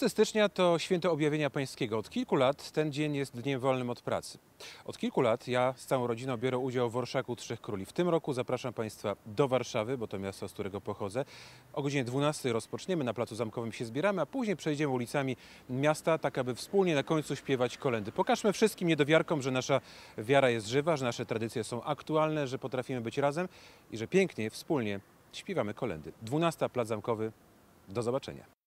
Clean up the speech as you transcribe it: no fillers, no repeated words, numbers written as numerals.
12 stycznia to święto Objawienia Pańskiego. Od kilku lat ten dzień jest dniem wolnym od pracy. Od kilku lat ja z całą rodziną biorę udział w Orszaku Trzech Króli. W tym roku zapraszam Państwa do Warszawy, bo to miasto, z którego pochodzę. O godzinie 12 rozpoczniemy, na Placu Zamkowym się zbieramy, a później przejdziemy ulicami miasta, tak aby wspólnie na końcu śpiewać kolędy. Pokażmy wszystkim niedowiarkom, że nasza wiara jest żywa, że nasze tradycje są aktualne, że potrafimy być razem i że pięknie, wspólnie śpiewamy kolędy. 12, Plac Zamkowy. Do zobaczenia.